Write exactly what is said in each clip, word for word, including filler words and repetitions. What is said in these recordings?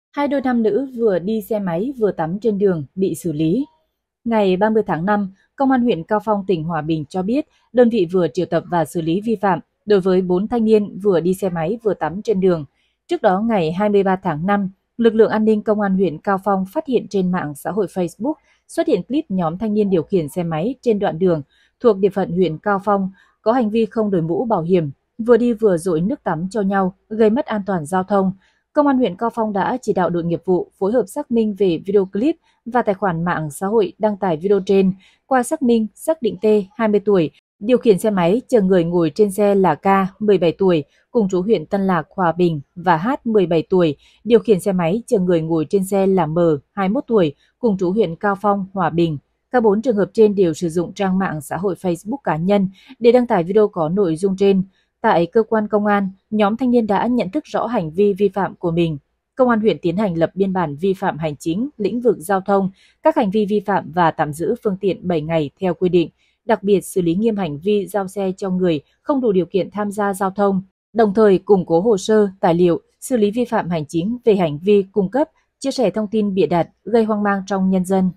Hai đôi nam nữ vừa đi xe máy vừa tắm trên đường bị xử lý. Ngày ba mươi tháng năm, Công an huyện Cao Phong, tỉnh Hòa Bình cho biết đơn vị vừa triệu tập và xử lý vi phạm đối với bốn thanh niên vừa đi xe máy vừa tắm trên đường. Trước đó, ngày hai mươi ba tháng năm, lực lượng an ninh Công an huyện Cao Phong phát hiện trên mạng xã hội Facebook xuất hiện clip nhóm thanh niên điều khiển xe máy trên đoạn đường thuộc địa phận huyện Cao Phong có hành vi không đội mũ bảo hiểm, vừa đi vừa dội nước tắm cho nhau, gây mất an toàn giao thông. Công an huyện Cao Phong đã chỉ đạo đội nghiệp vụ phối hợp xác minh về video clip và tài khoản mạng xã hội đăng tải video trên. Qua xác minh, xác định T, hai mươi tuổi, điều khiển xe máy chở người ngồi trên xe là K, mười bảy tuổi, cùng trú huyện Tân Lạc, Hòa Bình, và H, mười bảy tuổi, điều khiển xe máy chở người ngồi trên xe là M, hai mươi mốt tuổi, cùng trú huyện Cao Phong, Hòa Bình. Cả bốn trường hợp trên đều sử dụng trang mạng xã hội Facebook cá nhân để đăng tải video có nội dung trên. Tại cơ quan công an, nhóm thanh niên đã nhận thức rõ hành vi vi phạm của mình. Công an huyện tiến hành lập biên bản vi phạm hành chính, lĩnh vực giao thông, các hành vi vi phạm và tạm giữ phương tiện bảy ngày theo quy định, đặc biệt xử lý nghiêm hành vi giao xe cho người không đủ điều kiện tham gia giao thông, đồng thời củng cố hồ sơ, tài liệu, xử lý vi phạm hành chính về hành vi cung cấp, chia sẻ thông tin bịa đặt, gây hoang mang trong nhân dân.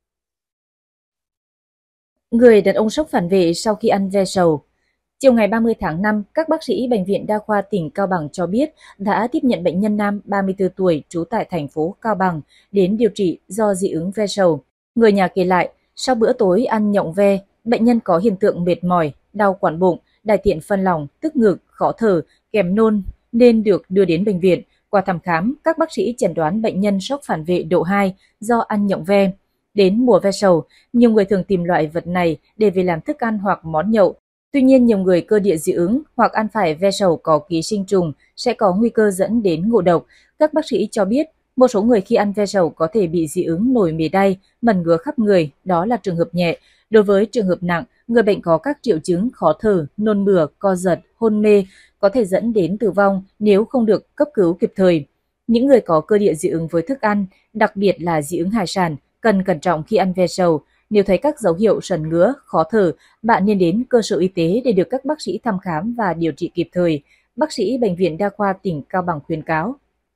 Người đàn ông sốc phản vệ sau khi ăn ve sầu. Chiều ngày ba mươi tháng năm, các bác sĩ Bệnh viện Đa khoa tỉnh Cao Bằng cho biết đã tiếp nhận bệnh nhân nam ba mươi tư tuổi trú tại thành phố Cao Bằng đến điều trị do dị ứng ve sầu. Người nhà kể lại, sau bữa tối ăn nhộng ve, bệnh nhân có hiện tượng mệt mỏi, đau quặn bụng, đại tiện phân lỏng, tức ngực, khó thở, kèm nôn nên được đưa đến bệnh viện. Qua thăm khám, các bác sĩ chẩn đoán bệnh nhân sốc phản vệ độ hai do ăn nhộng ve. Đến mùa ve sầu, nhiều người thường tìm loại vật này để về làm thức ăn hoặc món nhậu. Tuy nhiên, nhiều người cơ địa dị ứng hoặc ăn phải ve sầu có ký sinh trùng sẽ có nguy cơ dẫn đến ngộ độc. Các bác sĩ cho biết, một số người khi ăn ve sầu có thể bị dị ứng nổi mề đay, mẩn ngứa khắp người, đó là trường hợp nhẹ. Đối với trường hợp nặng, người bệnh có các triệu chứng khó thở, nôn mửa, co giật, hôn mê, có thể dẫn đến tử vong nếu không được cấp cứu kịp thời. Những người có cơ địa dị ứng với thức ăn, đặc biệt là dị ứng hải sản, cần cẩn trọng khi ăn ve sầu. Nếu thấy các dấu hiệu sần ngứa, khó thở, bạn nên đến cơ sở y tế để được các bác sĩ thăm khám và điều trị kịp thời. Bác sĩ Bệnh viện Đa khoa tỉnh Cao Bằng khuyến cáo.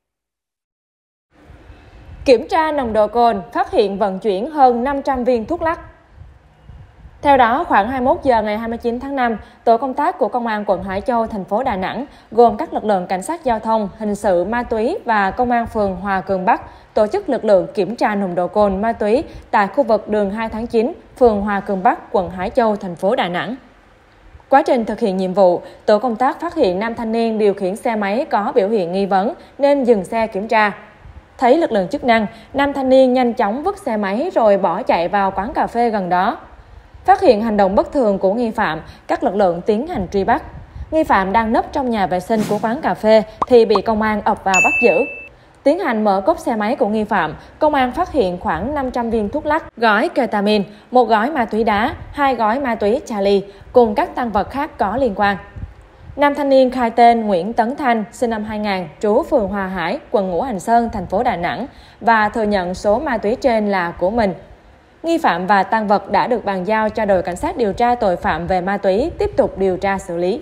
Kiểm tra nồng độ cồn, phát hiện vận chuyển hơn năm trăm viên thuốc lắc. Theo đó, khoảng hai mươi mốt giờ ngày hai mươi chín tháng năm, tổ công tác của Công an quận Hải Châu, thành phố Đà Nẵng, gồm các lực lượng cảnh sát giao thông, hình sự, ma túy và Công an phường Hòa Cường Bắc tổ chức lực lượng kiểm tra nồng độ cồn ma túy tại khu vực đường hai tháng chín, phường Hòa Cường Bắc, quận Hải Châu, thành phố Đà Nẵng. Quá trình thực hiện nhiệm vụ, tổ công tác phát hiện nam thanh niên điều khiển xe máy có biểu hiện nghi vấn nên dừng xe kiểm tra. Thấy lực lượng chức năng, nam thanh niên nhanh chóng vứt xe máy rồi bỏ chạy vào quán cà phê gần đó. Phát hiện hành động bất thường của nghi phạm, các lực lượng tiến hành truy bắt. Nghi phạm đang nấp trong nhà vệ sinh của quán cà phê thì bị công an ập vào bắt giữ. Tiến hành mở cốp xe máy của nghi phạm, công an phát hiện khoảng năm trăm viên thuốc lắc, gói ketamin, một gói ma túy đá, hai gói ma túy Charlie cùng các tang vật khác có liên quan. Nam thanh niên khai tên Nguyễn Tấn Thanh, sinh năm hai nghìn, trú phường Hòa Hải, quận Ngũ Hành Sơn, thành phố Đà Nẵng và thừa nhận số ma túy trên là của mình. Nghi phạm và tang vật đã được bàn giao cho đội cảnh sát điều tra tội phạm về ma túy tiếp tục điều tra xử lý.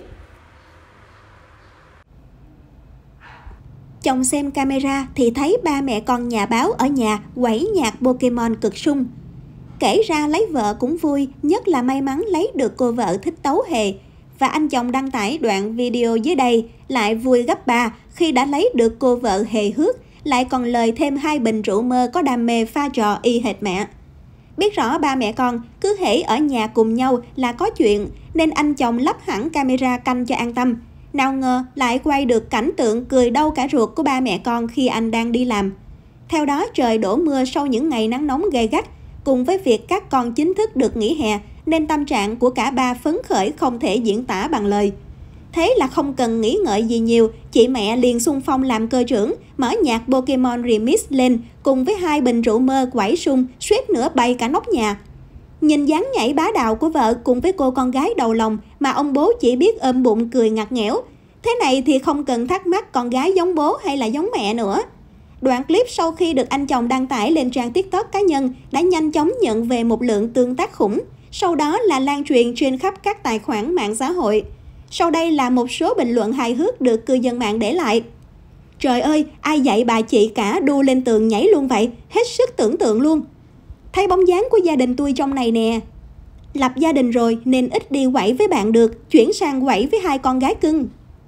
Chồng xem camera thì thấy ba mẹ con nhà báo ở nhà quẩy nhạc Pokemon cực sung. Kể ra lấy vợ cũng vui, nhất là may mắn lấy được cô vợ thích tấu hề. Và anh chồng đăng tải đoạn video dưới đây lại vui gấp ba khi đã lấy được cô vợ hề hước, lại còn lời thêm hai bình rượu mơ có đam mê pha trò y hệt mẹ. Biết rõ ba mẹ con cứ hễ ở nhà cùng nhau là có chuyện nên anh chồng lắp hẳn camera canh cho an tâm. Nào ngờ lại quay được cảnh tượng cười đau cả ruột của ba mẹ con khi anh đang đi làm. Theo đó, trời đổ mưa sau những ngày nắng nóng gay gắt, cùng với việc các con chính thức được nghỉ hè nên tâm trạng của cả ba phấn khởi không thể diễn tả bằng lời. Thế là không cần nghĩ ngợi gì nhiều, chị mẹ liền xung phong làm cơ trưởng, mở nhạc Pokemon Remix lên cùng với hai bình rượu mơ quẩy sung, suýt nữa bay cả nóc nhà. Nhìn dáng nhảy bá đạo của vợ cùng với cô con gái đầu lòng mà ông bố chỉ biết ôm bụng cười ngặt nghẽo. Thế này thì không cần thắc mắc con gái giống bố hay là giống mẹ nữa. Đoạn clip sau khi được anh chồng đăng tải lên trang TikTok cá nhân đã nhanh chóng nhận về một lượng tương tác khủng. Sau đó là lan truyền trên khắp các tài khoản mạng xã hội. Sau đây là một số bình luận hài hước được cư dân mạng để lại. Trời ơi, ai dạy bà chị cả đu lên tường nhảy luôn vậy, hết sức tưởng tượng luôn. Thấy bóng dáng của gia đình tôi trong này nè. Lập gia đình rồi nên ít đi quẩy với bạn được, chuyển sang quẩy với hai con gái cưng.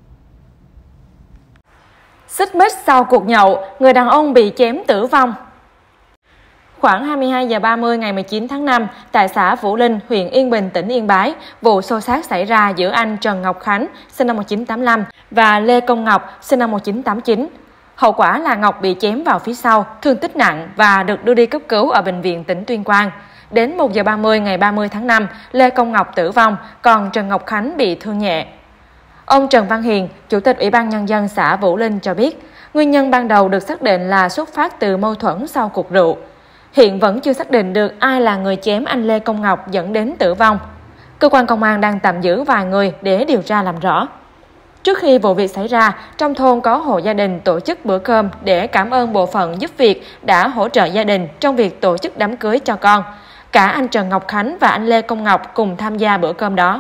Xích mích sau cuộc nhậu, người đàn ông bị chém tử vong. Khoảng hai mươi hai giờ ba mươi ngày mười chín tháng năm, tại xã Vũ Linh, huyện Yên Bình, tỉnh Yên Bái, vụ xô xát xảy ra giữa anh Trần Ngọc Khánh, sinh năm một nghìn chín trăm tám mươi lăm, và Lê Công Ngọc, sinh năm một nghìn chín trăm tám mươi chín. Hậu quả là Ngọc bị chém vào phía sau, thương tích nặng và được đưa đi cấp cứu ở bệnh viện tỉnh Tuyên Quang. Đến một giờ ba mươi ngày ba mươi tháng năm, Lê Công Ngọc tử vong, còn Trần Ngọc Khánh bị thương nhẹ. Ông Trần Văn Hiền, Chủ tịch Ủy ban Nhân dân xã Vũ Linh cho biết, nguyên nhân ban đầu được xác định là xuất phát từ mâu thuẫn sau cuộc rượu. Hiện vẫn chưa xác định được ai là người chém anh Lê Công Ngọc dẫn đến tử vong. Cơ quan công an đang tạm giữ vài người để điều tra làm rõ. Trước khi vụ việc xảy ra, trong thôn có hộ gia đình tổ chức bữa cơm để cảm ơn bộ phận giúp việc đã hỗ trợ gia đình trong việc tổ chức đám cưới cho con. Cả anh Trần Ngọc Khánh và anh Lê Công Ngọc cùng tham gia bữa cơm đó.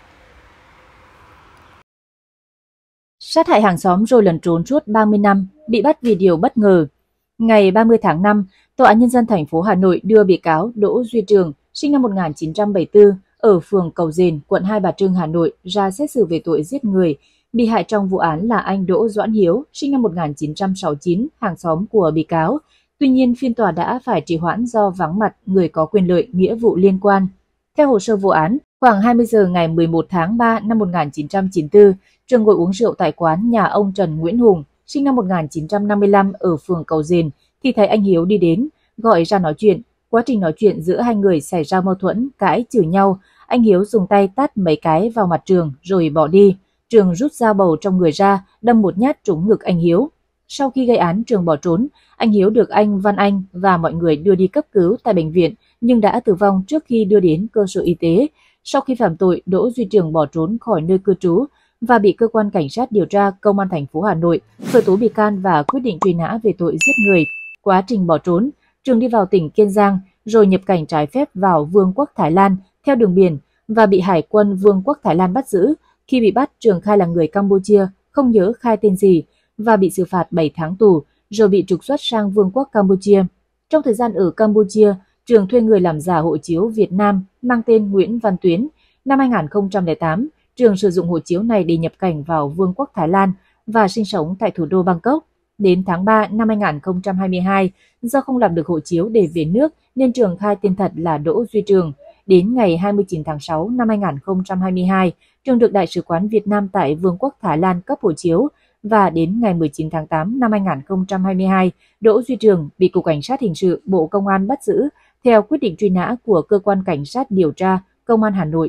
Sát hại hàng xóm rồi lẩn trốn suốt ba mươi năm, bị bắt vì điều bất ngờ. Ngày ba mươi tháng năm, Tòa án Nhân dân thành phố Hà Nội đưa bị cáo Đỗ Duy Trường, sinh năm một nghìn chín trăm bảy mươi tư, ở phường Cầu Dền, quận Hai Bà Trưng, Hà Nội, ra xét xử về tội giết người. Bị hại trong vụ án là anh Đỗ Doãn Hiếu, sinh năm một nghìn chín trăm sáu mươi chín, hàng xóm của bị cáo. Tuy nhiên, phiên tòa đã phải trì hoãn do vắng mặt người có quyền lợi nghĩa vụ liên quan. Theo hồ sơ vụ án, khoảng hai mươi giờ ngày mười một tháng ba năm một nghìn chín trăm chín mươi tư, Trường ngồi uống rượu tại quán nhà ông Trần Nguyễn Hùng, sinh năm một nghìn chín trăm năm mươi lăm, ở phường Cầu Dền, thì thấy anh Hiếu đi đến, gọi ra nói chuyện. Quá trình nói chuyện giữa hai người xảy ra mâu thuẫn, cãi chửi nhau. Anh Hiếu dùng tay tát mấy cái vào mặt Trường rồi bỏ đi. Trường rút dao bầu trong người ra, đâm một nhát trúng ngực anh Hiếu. Sau khi gây án, Trường bỏ trốn. Anh Hiếu được anh Văn Anh và mọi người đưa đi cấp cứu tại bệnh viện, nhưng đã tử vong trước khi đưa đến cơ sở y tế. Sau khi phạm tội, Đỗ Duy Trường bỏ trốn khỏi nơi cư trú và bị cơ quan cảnh sát điều tra Công an thành phố Hà Nội khởi tố bị can và quyết định truy nã về tội giết người. Quá trình bỏ trốn, Trường đi vào tỉnh Kiên Giang rồi nhập cảnh trái phép vào Vương quốc Thái Lan theo đường biển và bị Hải quân Vương quốc Thái Lan bắt giữ. Khi bị bắt, Trường khai là người Campuchia, không nhớ khai tên gì và bị xử phạt bảy tháng tù, rồi bị trục xuất sang Vương quốc Campuchia. Trong thời gian ở Campuchia, Trường thuê người làm giả hộ chiếu Việt Nam mang tên Nguyễn Văn Tuyến. Năm hai nghìn không trăm lẻ tám, Trường sử dụng hộ chiếu này để nhập cảnh vào Vương quốc Thái Lan và sinh sống tại thủ đô Bangkok. Đến tháng ba năm hai nghìn không trăm hai mươi hai, do không làm được hộ chiếu để về nước nên Trường khai tên thật là Đỗ Duy Trường. Đến ngày hai mươi chín tháng sáu năm hai nghìn không trăm hai mươi hai, Trường được Đại sứ quán Việt Nam tại Vương quốc Thái Lan cấp hộ chiếu và đến ngày mười chín tháng tám năm hai nghìn không trăm hai mươi hai, Đỗ Duy Trường bị Cục Cảnh sát Hình sự Bộ Công an bắt giữ theo quyết định truy nã của Cơ quan Cảnh sát điều tra Công an Hà Nội.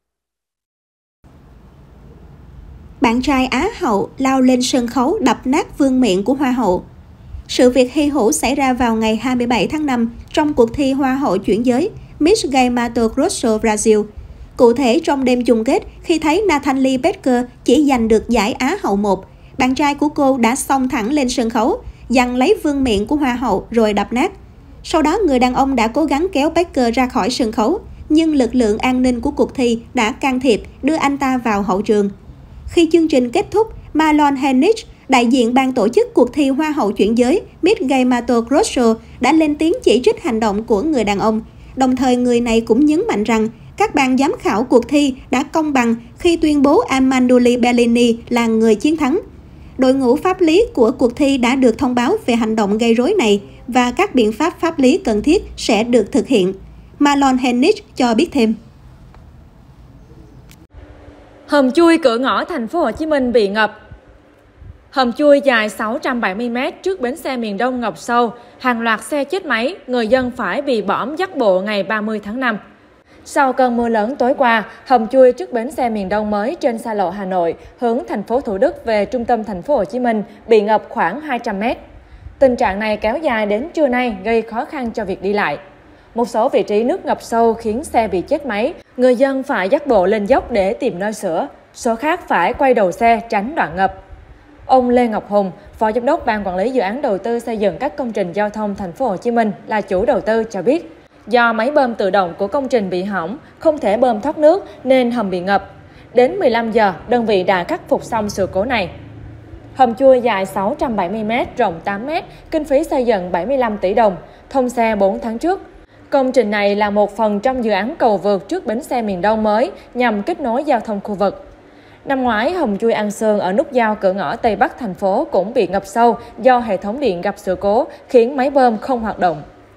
Bạn trai Á hậu lao lên sân khấu đập nát vương miện của Hoa hậu. Sự việc hy hữu xảy ra vào ngày hai mươi bảy tháng năm trong cuộc thi Hoa hậu chuyển giới Miss Gay Mato Grosso Brazil. Cụ thể, trong đêm chung kết, khi thấy Natalie Becker chỉ giành được giải Á hậu một, bạn trai của cô đã xông thẳng lên sân khấu, giằng lấy vương miện của Hoa hậu rồi đập nát. Sau đó, người đàn ông đã cố gắng kéo Becker ra khỏi sân khấu, nhưng lực lượng an ninh của cuộc thi đã can thiệp đưa anh ta vào hậu trường. Khi chương trình kết thúc, Marlon Henrich, đại diện ban tổ chức cuộc thi Hoa hậu chuyển giới Miss Gay Mato Grosso, đã lên tiếng chỉ trích hành động của người đàn ông. Đồng thời, người này cũng nhấn mạnh rằng các ban giám khảo cuộc thi đã công bằng khi tuyên bố Amandoli Bellini là người chiến thắng. Đội ngũ pháp lý của cuộc thi đã được thông báo về hành động gây rối này và các biện pháp pháp lý cần thiết sẽ được thực hiện. Marlon Henrich cho biết thêm. Hầm chui cửa ngõ thành phố Hồ Chí Minh bị ngập. Hầm chui dài sáu trăm bảy mươi mét trước bến xe miền Đông ngập sâu, hàng loạt xe chết máy, người dân phải bị bõm dắt bộ ngày ba mươi tháng năm. Sau cơn mưa lớn tối qua, hầm chui trước bến xe miền Đông mới trên xa lộ Hà Nội hướng thành phố Thủ Đức về trung tâm thành phố Hồ Chí Minh bị ngập khoảng hai trăm mét. Tình trạng này kéo dài đến trưa nay gây khó khăn cho việc đi lại. Một số vị trí nước ngập sâu khiến xe bị chết máy, người dân phải dắt bộ lên dốc để tìm nơi sửa, số khác phải quay đầu xe tránh đoạn ngập. Ông Lê Ngọc Hùng, Phó Giám đốc Ban Quản lý Dự án Đầu tư xây dựng các công trình giao thông thành phố Hồ Chí Minh là chủ đầu tư cho biết, do máy bơm tự động của công trình bị hỏng, không thể bơm thoát nước nên hầm bị ngập. Đến mười lăm giờ, đơn vị đã khắc phục xong sự cố này. Hầm chui dài sáu trăm bảy mươi mét, rộng tám mét, kinh phí xây dựng bảy mươi lăm tỷ đồng, thông xe bốn tháng trước. Công trình này là một phần trong dự án cầu vượt trước bến xe miền Đông mới nhằm kết nối giao thông khu vực. Năm ngoái, hầm chui An Sơn ở nút giao cửa ngõ Tây Bắc thành phố cũng bị ngập sâu do hệ thống điện gặp sự cố, khiến máy bơm không hoạt động.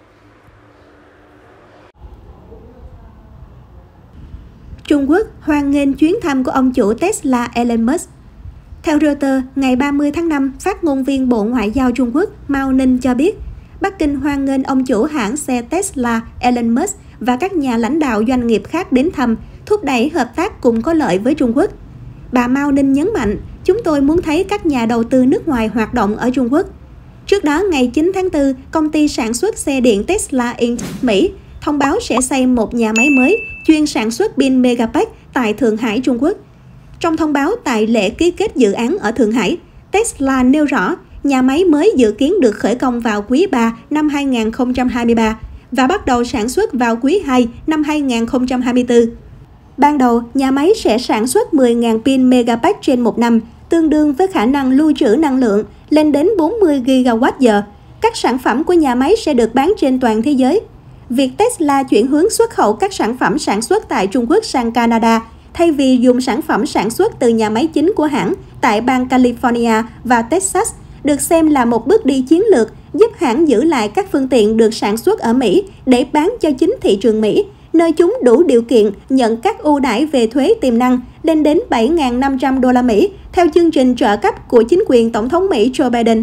Trung Quốc hoan nghênh chuyến thăm của ông chủ Tesla Elon Musk. Theo Reuters, ngày ba mươi tháng năm, phát ngôn viên Bộ Ngoại giao Trung Quốc Mao Ninh cho biết, Bắc Kinh hoan nghênh ông chủ hãng xe Tesla Elon Musk và các nhà lãnh đạo doanh nghiệp khác đến thăm, thúc đẩy hợp tác cùng có lợi với Trung Quốc. Bà Mao Ninh nhấn mạnh, chúng tôi muốn thấy các nhà đầu tư nước ngoài hoạt động ở Trung Quốc. Trước đó, ngày chín tháng tư, công ty sản xuất xe điện Tesla Incorporated Mỹ thông báo sẽ xây một nhà máy mới chuyên sản xuất pin Megapack tại Thượng Hải, Trung Quốc. Trong thông báo tại lễ ký kết dự án ở Thượng Hải, Tesla nêu rõ nhà máy mới dự kiến được khởi công vào quý ba năm hai nghìn không trăm hai mươi ba và bắt đầu sản xuất vào quý hai năm hai nghìn không trăm hai mươi tư. Ban đầu, nhà máy sẽ sản xuất mười nghìn pin Megapack trên một năm, tương đương với khả năng lưu trữ năng lượng lên đến bốn mươi gigawatt-giờ. Các sản phẩm của nhà máy sẽ được bán trên toàn thế giới. Việc Tesla chuyển hướng xuất khẩu các sản phẩm sản xuất tại Trung Quốc sang Canada, thay vì dùng sản phẩm sản xuất từ nhà máy chính của hãng tại bang California và Texas, được xem là một bước đi chiến lược giúp hãng giữ lại các phương tiện được sản xuất ở Mỹ để bán cho chính thị trường Mỹ, nơi chúng đủ điều kiện nhận các ưu đãi về thuế tiềm năng lên đến bảy nghìn năm trăm đô la Mỹ theo chương trình trợ cấp của chính quyền Tổng thống Mỹ Joe Biden.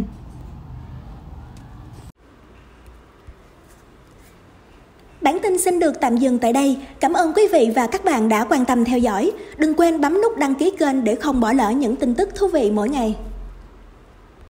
Bản tin xin được tạm dừng tại đây. Cảm ơn quý vị và các bạn đã quan tâm theo dõi. Đừng quên bấm nút đăng ký kênh để không bỏ lỡ những tin tức thú vị mỗi ngày.